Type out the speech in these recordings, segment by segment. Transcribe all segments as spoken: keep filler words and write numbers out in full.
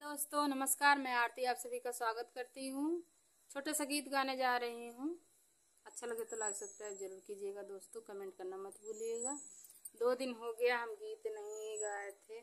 दोस्तों नमस्कार, मैं आरती आप सभी का स्वागत करती हूँ। छोटे सा गीत गाने जा रही हूँ। अच्छा लगे तो लाइक सब्सक्राइब जरूर कीजिएगा दोस्तों, कमेंट करना मत भूलिएगा। दो दिन हो गया हम गीत नहीं गाए थे।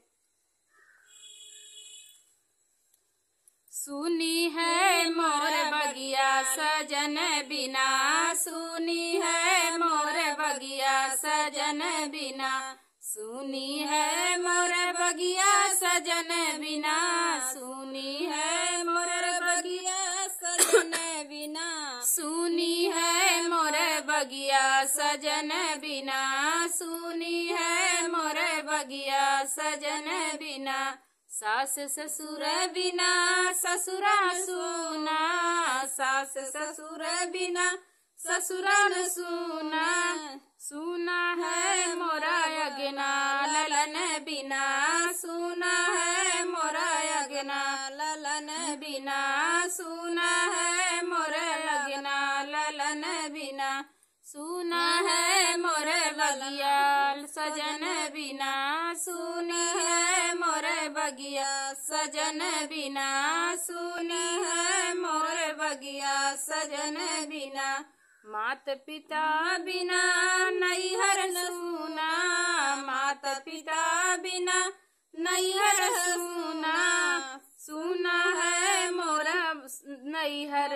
सुनी है मोर बगिया सजन बिना, सुनी है मोर बगिया सजन बिना, सुनी है मोर बगिया सजन बिना, सुनी है मोर बगिया सजन बिना, सुनी है मोर बगिया सजन बिना, सुनी है मोर बगिया सजन बिना, सास ससुर बिना ससुरा सुना, सास ससुर बिना ससुरा न सुना, सुना है मोरा अगना ललन बिना, सुना है मोरा अगना ललन बिना, सुना है मोरा अगना ललन बिना, सुना है मोर बगिया सजन बिना, सुनी है मोर बगिया सजन बिना, सुनी है मोर बगिया सजन बिना, मात पिता बिना नैहर सुना, मात पिता बिना नैहर सुना, सुना है मोरा नैहर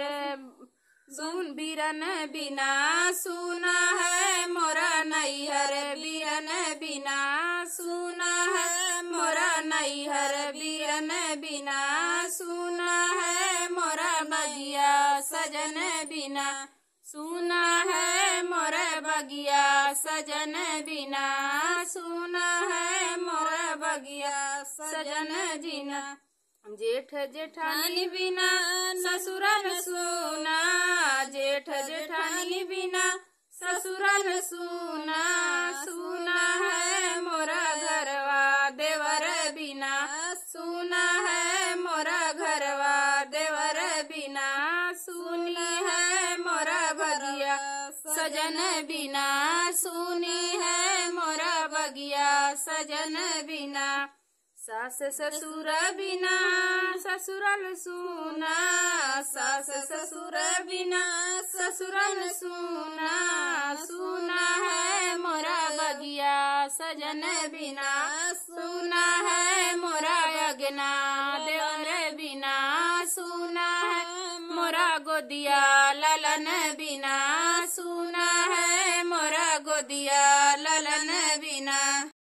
सुन बीरन बिना, सुना है मोरा नैहर बीरन बिना, सुना है मोरा नैहर बीरन बिना, सुना है मोरा बगिया सजन बिना, सुना है मोर बगिया सजन बिना, सुना है मोर बगिया सजन बिना, जेठ जेठानी बिना ससुरन सुना, जेठ जेठानी बिना ससुरन सुना, सुना है मोरा घरवा देवर बिना, सुना है मोरा घरवा देवर बिना, सुनी है मोरा बगिया सजन बिना, सुनी है मोरा बगिया सजन बिना, सास ससुर बिना ससुरन सुना, सास ससुर बिना ससुरन सुना, सुना है मोरा बगिया सजन बिना, सुना है मोरा अगना देवर बिना, सुना है मोरा गोदिया ललन बिना, सुना है मोरा गोदिया ललन बिना।